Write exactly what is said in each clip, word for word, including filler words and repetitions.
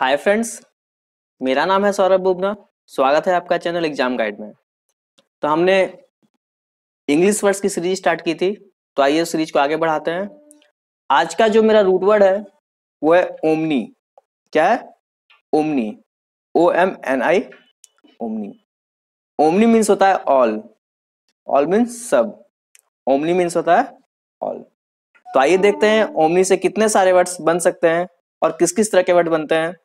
Hi friends, मेरा नाम है सौरभ बुबना। स्वागत है आपका चैनल एग्जाम गाइड में। तो हमने इंग्लिश वर्ड्स की सीरीज स्टार्ट की थी, तो आइए उस सीरीज को आगे बढ़ाते हैं। आज का जो मेरा रूट वर्ड है वो है ओमनी। क्या है? Omni. O M N I, omni. Omni means होता है ऑल। ऑल मीन्स सब। ओमनी मीन्स होता है ऑल। तो आइए देखते हैं ओमनी से कितने सारे वर्ड्स बन सकते हैं और किस किस तरह के वर्ड बनते हैं।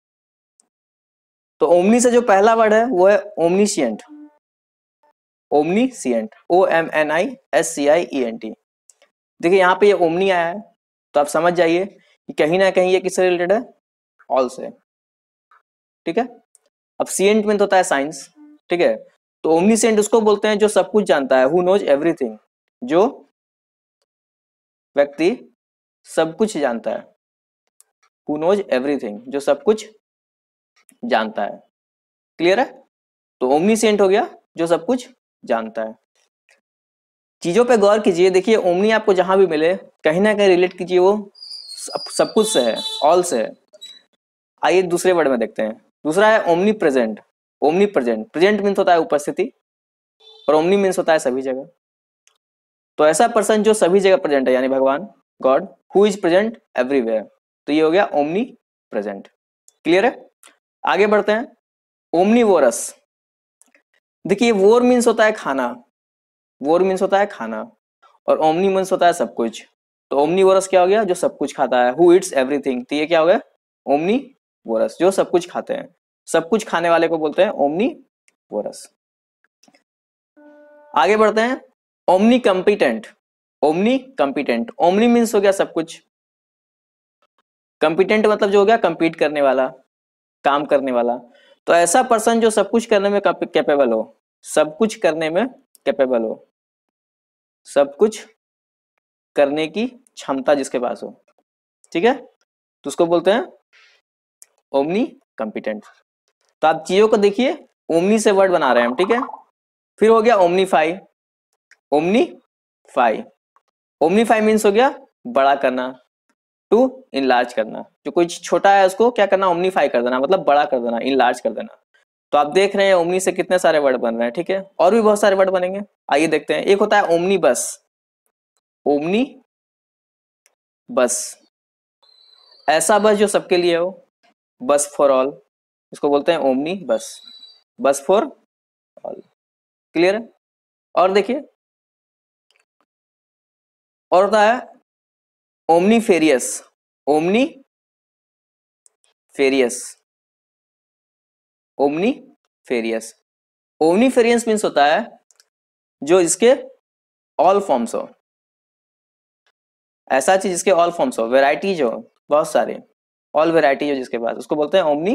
तो ओमनी से जो पहला वर्ड है वो है omniscient. Omniscient, O M N I S C I E N T. देखिए यहाँ पे ये ओमनी आया है, तो आप समझ जाइए कि कहीं ना कहीं ये किससे रिलेटेड है? ऑल से। ठीक है। अब सिएंट मीन होता है साइंस। ठीक है। तो ओमनीशिएंट उसको बोलते हैं जो सब कुछ जानता है, हु नोज एवरीथिंग। जो व्यक्ति सब कुछ जानता है, हु नोज एवरीथिंग, जो सब कुछ जानता है। क्लियर है? तो ओमनीशिएंट हो गया जो सब कुछ जानता है। चीजों पे गौर कीजिए। देखिए ओमनी आपको जहां भी मिले कहीं ना कहीं रिलेट कीजिए, वो सब, सब कुछ से है, ऑल से है। आइए दूसरे वर्ड में देखते हैं। दूसरा है omnipresent. Omnipresent, present means होता है उपस्थिति और ओमनी मीन्स होता है सभी जगह। तो ऐसा पर्सन जो सभी जगह प्रेजेंट है, यानी भगवान, God, who is present everywhere. तो ये हो गया ओमनी प्रेजेंट। क्लियर है? आगे बढ़ते हैं। ओमनीवोरस। देखिए वोर मीन्स होता है खाना। वोर मीन्स होता है खाना और ओमनी मीन्स होता है सब कुछ। तो ओमनीवोरस क्या हो गया? जो सब कुछ खाता है। Who eats everything. तो ये क्या हो गया? ओमनीवोरस, जो सब कुछ खाते हैं। सब कुछ खाने वाले को बोलते हैं ओमनीवोरस। आगे बढ़ते हैं। Omnicompetent. Omnicompetent, omni means हो गया सब कुछ। कम्पिटेंट मतलब जो हो गया कंपीट करने वाला, काम करने वाला। तो ऐसा पर्सन जो सब कुछ करने में कैपेबल हो, सब कुछ करने में कैपेबल हो, सब कुछ करने की क्षमता जिसके पास हो। ठीक है। तो उसको बोलते हैं ओमनी कम्पिटेंट। तो आप चीजों को देखिए, ओमनी से वर्ड बना रहे हैं हम। ठीक है। फिर हो गया ओमनीफाई। ओमनीफाई, ओमनीफाई मीन्स हो गया बड़ा करना, टू इनलार्ज करना। जो कुछ छोटा है उसको क्या करना? ओमनीफाई कर देना, मतलब बड़ा कर देना, इनलार्ज कर देना। तो आप देख रहे हैं ओमनी से कितने सारे वर्ड बन रहे हैं। ठीक है। और भी बहुत सारे वर्ड बनेंगे, आइए देखते हैं। एक होता है ओमनी बस। ओमनी बस, ऐसा बस जो सबके लिए हो, बस फॉर ऑल, इसको बोलते हैं ओमनी बस। बस फॉर ऑल। क्लियर है? और देखिए, और होता है omniferous. Omniferous, omniferous. Omniferous means होता है जो इसके ऑल फॉर्म्स हो। ऐसा चीज जिसके ऑल फॉर्म्स हो, वेराइटीज हो बहुत सारे, ऑल वेराइटी हो जिसके पास, उसको बोलते हैं ओमनी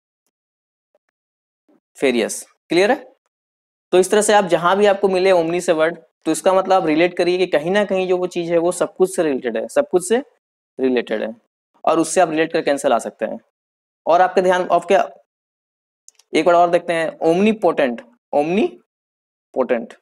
फेरियस। क्लियर है? तो इस तरह से आप जहां भी आपको मिले ओमनी से वर्ड, तो इसका मतलब आप रिलेट करिए कि कहीं ना कहीं जो वो चीज है वो सब कुछ से रिलेटेड है, सब कुछ से रिलेटेड है, और उससे आप रिलेट कर कैंसिल आ सकते हैं। और आपके ध्यान ऑफ क्या, एक बार और देखते हैं। Omnipotent. Omnipotent,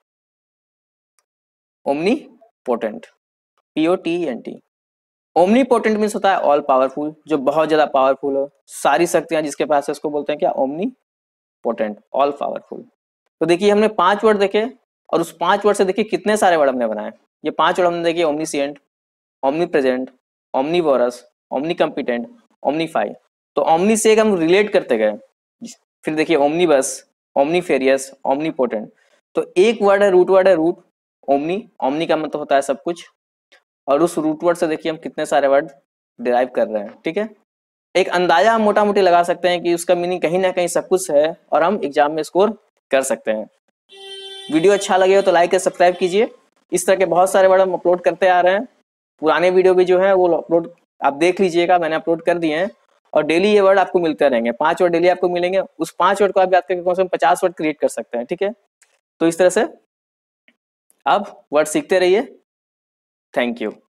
omnipotent, P O T E N. T omnipotent होता है ऑल पावरफुल, जो बहुत ज्यादा पावरफुल हो, सारी शक्तियां जिसके पास है, उसको बोलते हैं क्या? Omnipotent, all powerful. तो देखिए हमने पांच वर्ड देखे, और उस पांच वर्ड से देखिए कितने सारे वर्ड हमने बनाए। ये पांच वर्ड हमने देखिए, omniscient, omnipresent, omnivorous, omnicompetent, omnify. तो ओमनी से एक हम रिलेट करते गए। फिर देखिए ओमनी बस, ओमनी फेरियस, ओमनी पोटेंट। तो एक वर्ड है, रूट वर्ड है रूट, ओमनी। ओमनी का मतलब होता है सब कुछ, और उस रूट वर्ड से देखिए हम कितने सारे वर्ड डिराइव कर रहे हैं। ठीक है। एक अंदाजा हम मोटा मोटी लगा सकते हैं कि उसका मीनिंग कहीं ना कहीं सब कुछ है, और हम एग्जाम में स्कोर कर सकते हैं। वीडियो अच्छा लगे हो तो लाइक और सब्सक्राइब कीजिए। इस तरह के बहुत सारे वर्ड हम अपलोड करते आ रहे हैं। पुराने वीडियो भी जो है वो अपलोड आप देख लीजिएगा, मैंने अपलोड कर दिए हैं। और डेली ये वर्ड आपको मिलते रहेंगे, पांच वर्ड डेली आपको मिलेंगे। उस पांच वर्ड को आप याद करके कम से कम पचास वर्ड क्रिएट कर सकते हैं। ठीक है। तो इस तरह से आप वर्ड सीखते रहिए। Thank you.